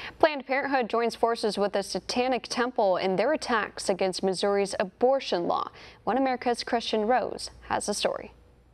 Planned Parenthood joins forces with the Satanic Temple in their attacks against Missouri's abortion law. One America's Kristian Rouz has a story.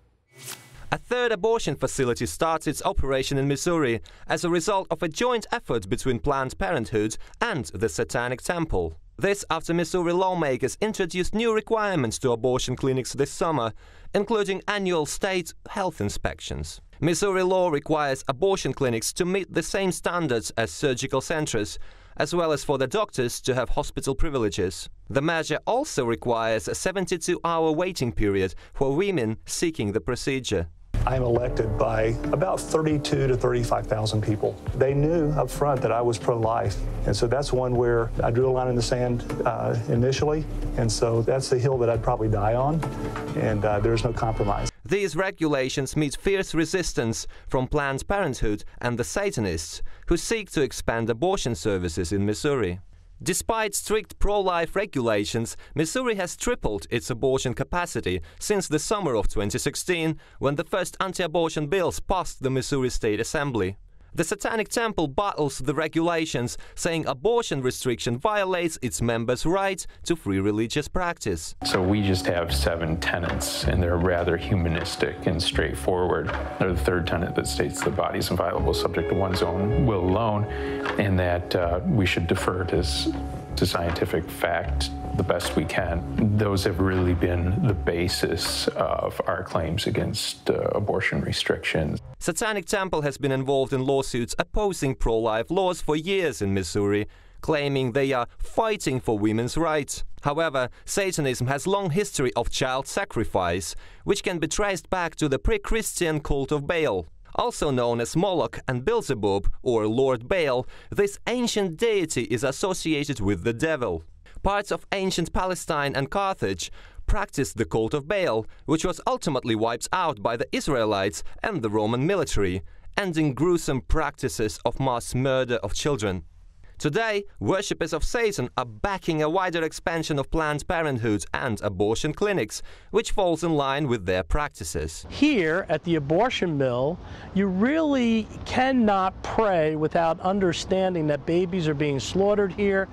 A third abortion facility starts its operation in Missouri as a result of a joint effort between Planned Parenthood and the Satanic Temple. This after Missouri lawmakers introduced new requirements to abortion clinics this summer, including annual state health inspections. Missouri law requires abortion clinics to meet the same standards as surgical centers, as well as for the doctors to have hospital privileges. The measure also requires a 72-hour waiting period for women seeking the procedure. I'm elected by about 32 to 35,000 people. They knew up front that I was pro-life, and so that's one where I drew a line in the sand initially, and so that's the hill that I'd probably die on, and there's no compromise. These regulations meet fierce resistance from Planned Parenthood and the Satanists, who seek to expand abortion services in Missouri. Despite strict pro-life regulations, Missouri has tripled its abortion capacity since the summer of 2016, when the first anti-abortion bills passed the Missouri State Assembly. The Satanic Temple battles the regulations, saying abortion restriction violates its members' right to free religious practice. So we just have 7 tenets, and they're rather humanistic and straightforward. They're the third tenet that states the body is inviolable, subject to one's own will alone, and that we should defer to scientific fact the best we can. Those have really been the basis of our claims against abortion restrictions. Satanic Temple has been involved in lawsuits opposing pro-life laws for years in Missouri, claiming they are fighting for women's rights. However, Satanism has long history of child sacrifice, which can be traced back to the pre-Christian cult of Baal. Also known as Moloch and Beelzebub, or Lord Baal, this ancient deity is associated with the devil. Parts of ancient Palestine and Carthage practiced the cult of Baal, which was ultimately wiped out by the Israelites and the Roman military, ending gruesome practices of mass murder of children. Today, worshippers of Satan are backing a wider expansion of Planned Parenthood and abortion clinics, which falls in line with their practices. Here at the abortion mill, you really cannot pray without understanding that babies are being slaughtered here,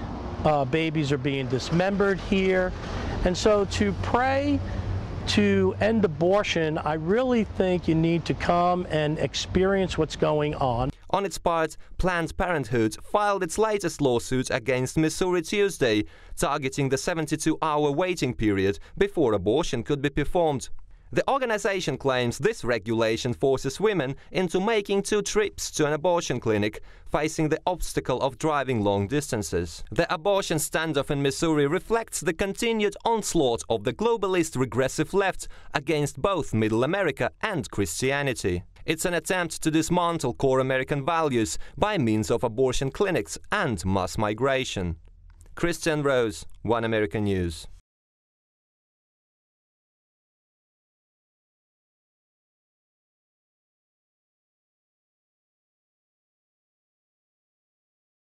babies are being dismembered here, and so to pray to end abortion, I really think you need to come and experience what's going on. On its part, Planned Parenthood filed its latest lawsuit against Missouri Tuesday, targeting the 72-hour waiting period before abortion could be performed. The organization claims this regulation forces women into making 2 trips to an abortion clinic, facing the obstacle of driving long distances. The abortion standoff in Missouri reflects the continued onslaught of the globalist regressive left against both Middle America and Christianity. It's an attempt to dismantle core American values by means of abortion clinics and mass migration. Kristian Rouz, One American News.